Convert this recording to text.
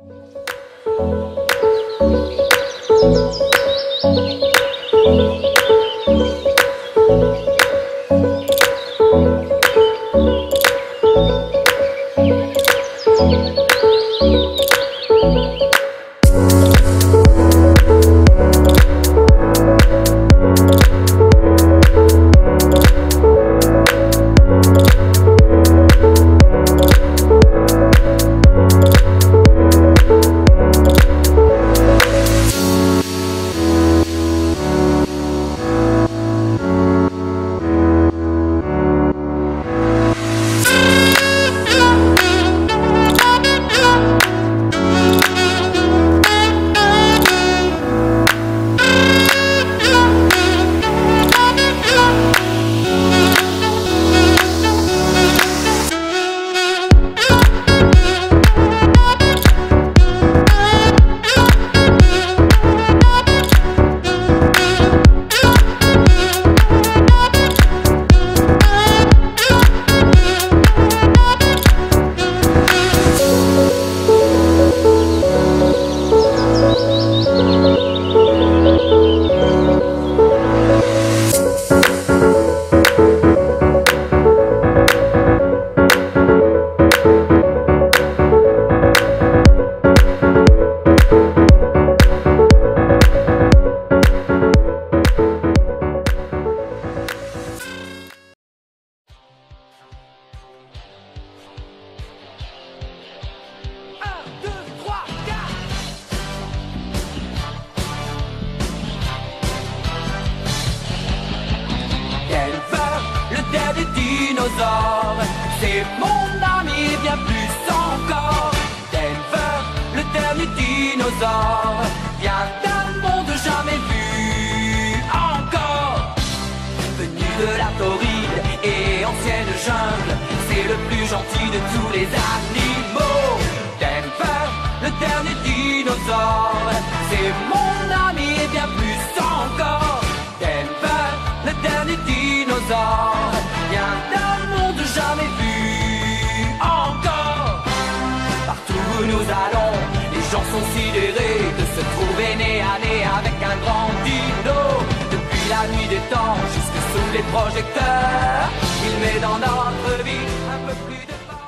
C'est mon ami bien plus encore. Denver, le dernier dinosaure, vient d'un monde jamais vu encore. Venu de la Floride et ancienne jungle, c'est le plus gentil de tous les animaux. Denver, le dernier dinosaure, c'est mon ami et bien plus encore. Denver, le dernier dinosaure, vient d'un monde jamais vu encore. Partout où nous allons, les gens sont sidérés de se trouver nez à nez avec un grand dino. Depuis la nuit des temps jusque sous les projecteurs, il met dans notre vie un peu plus de bonheur.